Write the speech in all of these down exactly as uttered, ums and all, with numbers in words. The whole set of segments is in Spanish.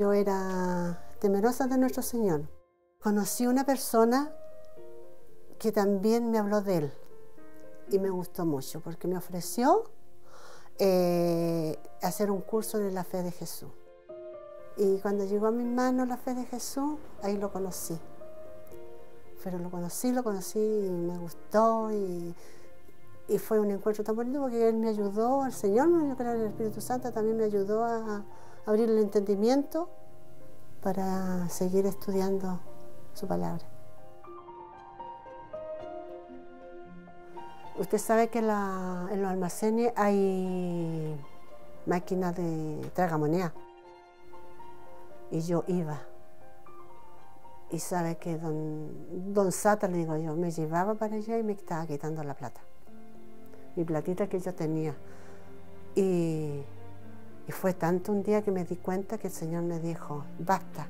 Yo era temerosa de nuestro Señor. Conocí una persona que también me habló de Él y me gustó mucho porque me ofreció eh, hacer un curso de la fe de Jesús. Y cuando llegó a mis manos la fe de Jesús, ahí lo conocí. Pero lo conocí, lo conocí y me gustó y, y fue un encuentro tan bonito porque Él me ayudó, el Señor, yo creo que el Espíritu Santo también me ayudó a abrir el entendimiento para seguir estudiando su palabra. Usted sabe que la, en los almacenes hay máquinas de tragamonedas y yo iba. Y sabe que don, don Sata, le digo yo, me llevaba para allá y me estaba quitando la plata. Mi platita que yo tenía. Y, y fue tanto un día que me di cuenta que el Señor me dijo, basta.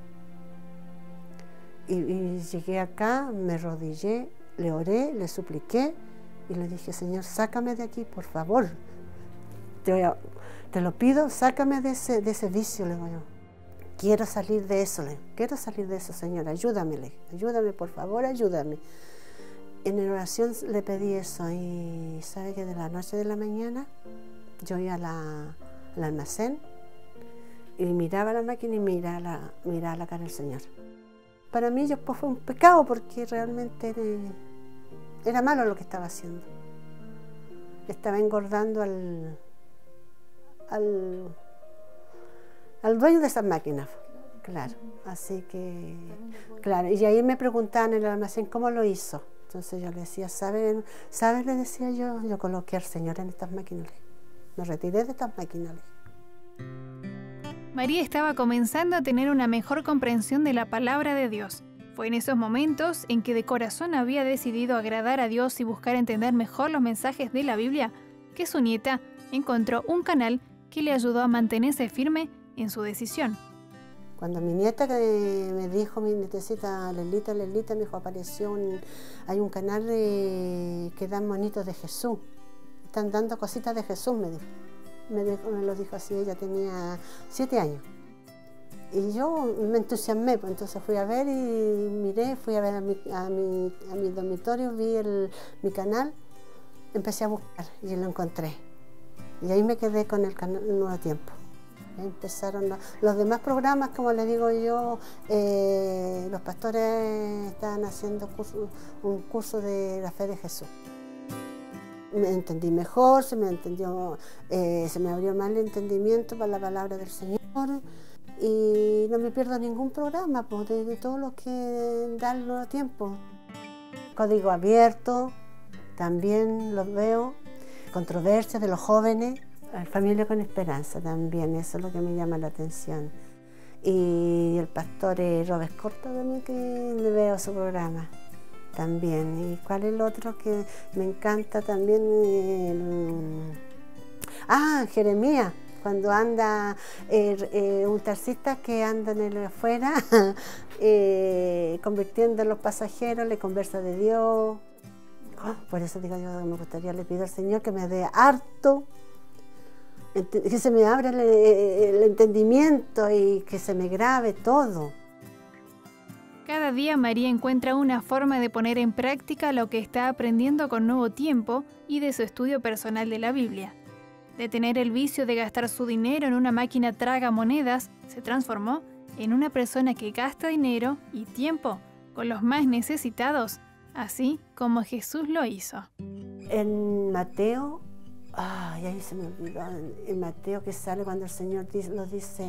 Y, y llegué acá, me arrodillé, le oré, le supliqué y le dije, Señor, sácame de aquí, por favor. Te, voy a, te lo pido, sácame de ese, de ese vicio, le digo yo. Quiero salir de eso, le, quiero salir de eso, Señor, ayúdame, le, ayúdame, por favor, ayúdame. En la oración le pedí eso y sabe que de la noche de la mañana yo iba a la, al almacén y miraba la máquina y miraba la, miraba la cara del Señor. Para mí después fue un pecado porque realmente era, era malo lo que estaba haciendo. Estaba engordando al, al, al dueño de esas máquinas, claro. Así que, claro, y ahí me preguntaban en el almacén cómo lo hizo. Entonces yo le decía, ¿sabes? ¿Sabes? Le decía yo, yo coloqué al Señor en estas máquinas. Me retiré de estas máquinas. María estaba comenzando a tener una mejor comprensión de la palabra de Dios. Fue en esos momentos en que de corazón había decidido agradar a Dios y buscar entender mejor los mensajes de la Biblia, que su nieta encontró un canal que le ayudó a mantenerse firme en su decisión. Cuando mi nieta que me dijo, mi nietecita Lelita, Lelita, me dijo, apareció un, hay un canal de, que dan monitos de Jesús. Están dando cositas de Jesús, me dijo. Me, dijo, me lo dijo así, ella tenía siete años. Y yo me entusiasmé, pues entonces fui a ver y miré, fui a ver a mi, a mi, a mi dormitorio, vi el, mi canal, empecé a buscar y lo encontré. Y ahí me quedé con el canal Nuevo Tiempo. Empezaron los, los demás programas, como les digo yo, eh, los pastores estaban haciendo curso, un curso de la fe de Jesús. Me entendí mejor, se me entendió, eh, se me abrió más el entendimiento para la palabra del Señor y no me pierdo ningún programa pues, de, de todo lo que da el Nuevo Tiempo. Código Abierto, también los veo, controversias de los jóvenes. Familia con Esperanza también, eso es lo que me llama la atención. Y el pastor Robert Corta también, que le veo su programa también. ¿Y cuál es el otro que me encanta también? El... Ah, Jeremías, cuando anda eh, eh, un taxista que anda en el afuera, eh, convirtiendo a los pasajeros, le conversa de Dios. Oh, por eso digo yo, me gustaría, le pido al Señor que me dé harto, que se me abra el, el entendimiento y que se me grabe todo. Cada día María encuentra una forma de poner en práctica lo que está aprendiendo con Nuevo Tiempo y de su estudio personal de la Biblia. De tener el vicio de gastar su dinero en una máquina tragamonedas, se transformó en una persona que gasta dinero y tiempo con los más necesitados, así como Jesús lo hizo. En Mateo, ay, ahí se me olvidó, en Mateo que sale cuando el Señor dice, lo dice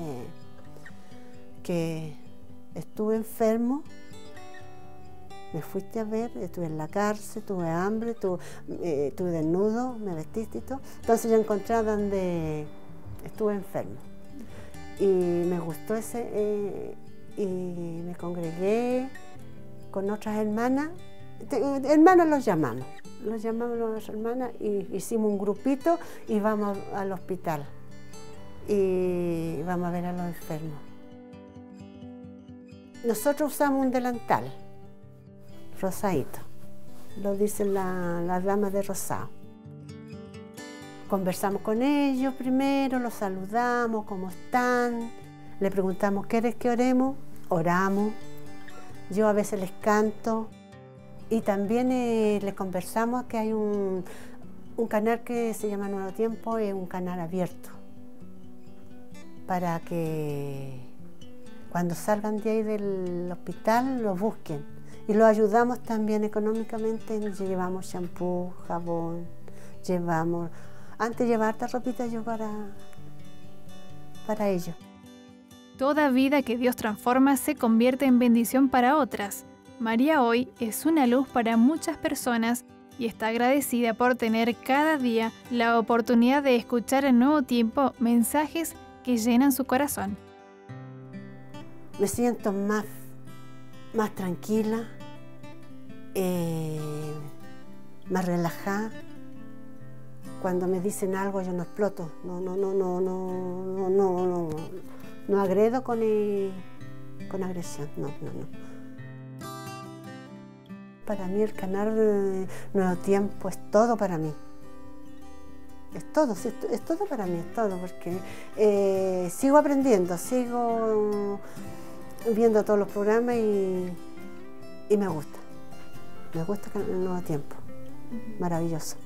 que estuve enfermo, me fuiste a ver, estuve en la cárcel, tuve hambre, tuve, eh, estuve desnudo, me vestiste y todo. Entonces yo encontré a donde estuve enfermo. Y me gustó ese, eh, y me congregué con otras hermanas. Hermanas los llamamos, los llamamos a las hermanas y hicimos un grupito y vamos al hospital. Y vamos a ver a los enfermos. Nosotros usamos un delantal rosadito, lo dicen las la damas de rosado. Conversamos con ellos primero, los saludamos, cómo están, Le preguntamos, ¿quieres que oremos? Oramos. Yo a veces les canto. Y también eh, les conversamos que hay un, un canal que se llama Nuevo Tiempo, es un canal abierto. Para que cuando salgan de ahí del hospital los busquen. Y los ayudamos también económicamente, nos llevamos champú, jabón, llevamos... Antes llevaba harta ropita yo para, para ellos. Toda vida que Dios transforma se convierte en bendición para otras. María hoy es una luz para muchas personas y está agradecida por tener cada día la oportunidad de escuchar en Nuevo Tiempo mensajes que llenan su corazón. Me siento más, más tranquila, eh, más relajada. Cuando me dicen algo yo no exploto, no, no, no, no, no, no, no, no, no agredo con, eh, con agresión, no, no, no. Para mí el canal Nuevo Tiempo es todo para mí. Es todo, es, es todo para mí, es todo, porque eh, sigo aprendiendo, sigo viendo todos los programas y, y me gusta. Me gusta el Nuevo Tiempo, maravilloso.